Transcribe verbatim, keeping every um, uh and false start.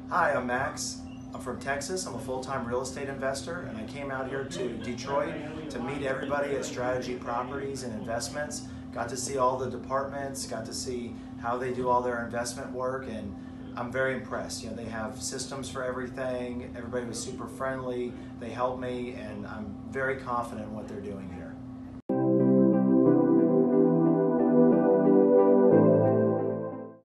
Hi, I'm Max. I'm from Texas. I'm a full-time real estate investor, and I came out here to Detroit to meet everybody at Strategy Properties and Investments. Got to see all the departments, got to see how they do all their investment work, and I'm very impressed. You know, they have systems for everything. Everybody was super friendly. They helped me, and I'm very confident in what they're doing here.